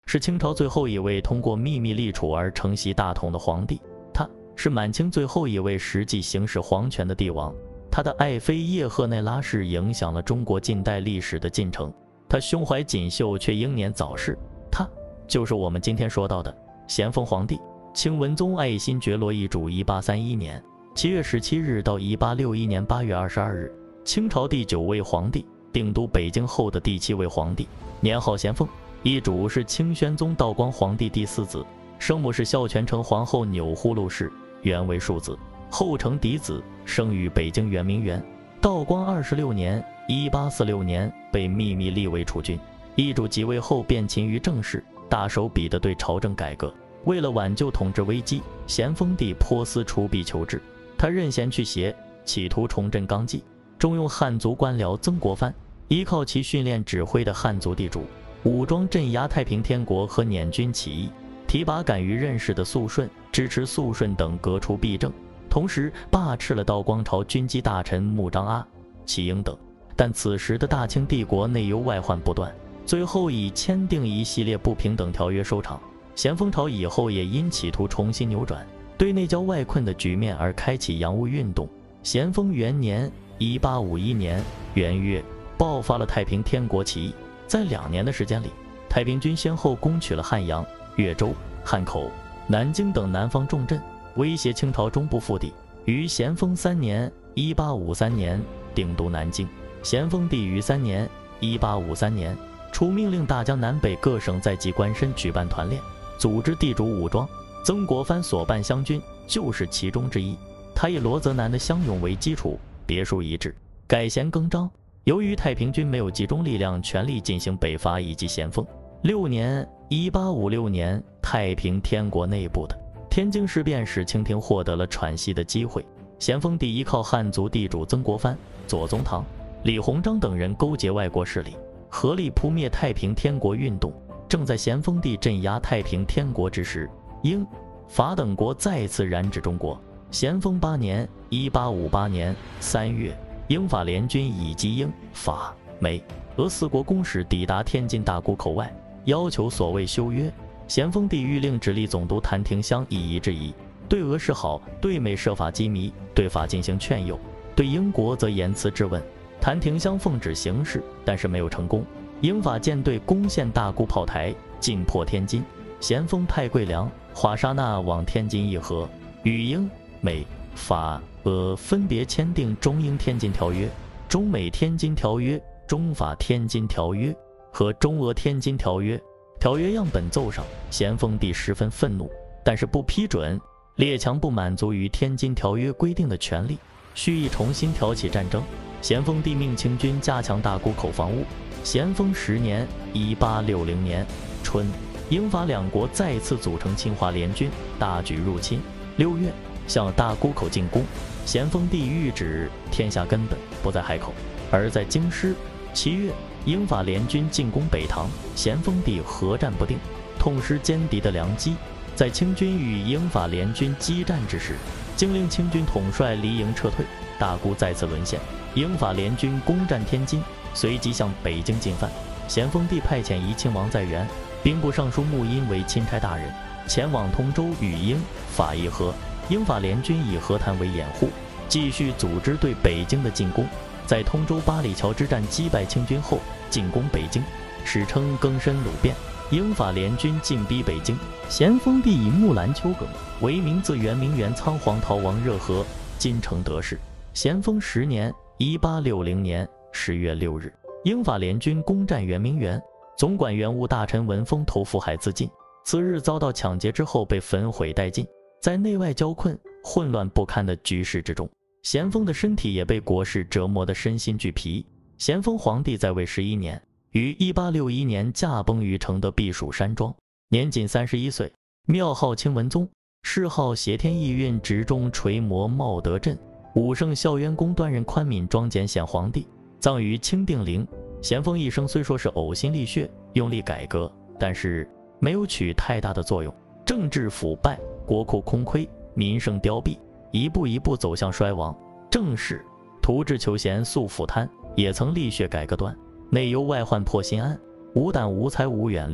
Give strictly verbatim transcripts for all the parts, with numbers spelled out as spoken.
是清朝最后一位通过秘密立储而承袭大统的皇帝。他是满清最后一位实际行使皇权的帝王。他的爱妃叶赫内拉氏影响了中国近代历史的进程。他胸怀锦绣，却英年早逝。他就是我们今天说到的咸丰皇帝。清文宗爱新觉罗遗嘱，一八三一年七月十七日到一八六一年八月二十二日，清朝第九位皇帝，定都北京后的第七位皇帝，年号咸丰。遗嘱是清宣宗道光皇帝第四子，生母是孝全成皇后钮祜禄氏，原为庶子，后成嫡子，生于北京圆明园。道光二十六年一八四六年被秘密立为储君。遗嘱即位后便勤于政事，大手笔地对朝政改革。为了挽救统治危机，咸丰帝颇思除弊求治，他任贤去邪，企图重振纲纪，重用汉族官僚曾国藩，依靠其训练指挥的汉族地主，武装镇压太平天国和捻军起义，提拔敢于任事的肃顺，支持肃顺等革除弊政，同时罢斥了道光朝军机大臣穆彰阿、齐英等。但此时的大清帝国内忧外患不断，最后以签订一系列不平等条约收场。咸丰朝以后也因企图重新扭转对内交外困的局面而开启洋务运动。咸丰元年一八五一年元月爆发了太平天国起义，在两年的时间里，太平军先后攻取了汉阳、岳州、汉口、南京等南方重镇，威胁清朝中部腹地。于咸丰三年一八五三年定都南京。咸丰帝于三年一八五三年初命令大江南北各省在籍官绅举办团练，组织地主武装。曾国藩所办湘军就是其中之一。他以罗泽南的乡勇为基础，别树一帜，改弦更张。由于太平军没有集中力量全力进行北伐，以及咸丰六年一八五六年太平天国内部的天津事变，使清廷获得了喘息的机会。咸丰帝依靠汉族地主曾国藩、左宗棠、李鸿章等人勾结外国势力，合力扑灭太平天国运动。正在咸丰帝镇压太平天国之时，英、法等国再次染指中国。咸丰八年一八五八年三月，英法联军以及英、法、美、俄四国公使抵达天津大沽口外，要求所谓修约。咸丰帝谕令直隶总督谭廷香以夷制夷，对俄示好，对美设法羁縻，对法进行劝诱，对英国则言辞质问。谭廷香奉旨行事，但是没有成功。英法舰队攻陷大沽炮台，进破天津。咸丰派桂良、华沙那往天津议和，与英、美、法、俄分别签订中英天津条约、中美天津条约、中法天津条约和中俄天津条约。条约样本奏上，咸丰帝十分愤怒，但是不批准。列强不满足于天津条约规定的权利，蓄意重新挑起战争。咸丰帝命清军加强大沽口防务。咸丰十年一八六零年春，英法两国再次组成侵华联军，大举入侵。六月，向大沽口进攻。咸丰帝谕旨，天下根本不在海口，而在京师。七月，英法联军进攻北塘，咸丰帝合战不定，痛失歼敌的良机。在清军与英法联军激战之时，竟令清军统帅离营撤退，大沽再次沦陷。英法联军攻占天津，随即向北京进犯。咸丰帝派遣怡亲王在元兵部尚书穆荫为钦差大人，前往通州与英法议和。英法联军以和谈为掩护，继续组织对北京的进攻。在通州八里桥之战击败清军后，进攻北京，史称更深鲁变。英法联军进逼北京，咸丰帝以木兰秋梗为名，自圆明园仓皇逃亡热河，金城得势。咸丰十年一八六零年十月六日，英法联军攻占圆明园，总管员务大臣文峰投福海自尽。次日遭到抢劫之后被焚毁殆尽。在内外交困、混乱不堪的局势之中，咸丰的身体也被国事折磨得身心俱疲。咸丰皇帝在位十一年，于一八六一年驾崩于承德避暑山庄，年仅三十一岁。庙号清文宗，谥号协天义运直中垂摩茂德镇。武圣孝渊公端任宽敏庄简显皇帝，葬于清定陵。咸丰一生虽说是呕心沥血，用力改革，但是没有起太大的作用。政治腐败，国库空亏，民生凋敝，一步一步走向衰亡。正是图治求贤速腐贪，也曾力血改革端，内忧外患迫心安，无胆无才无远略，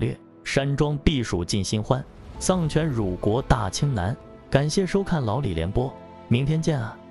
山庄避暑尽新欢，丧权辱国大清难。感谢收看老李联播，明天见啊！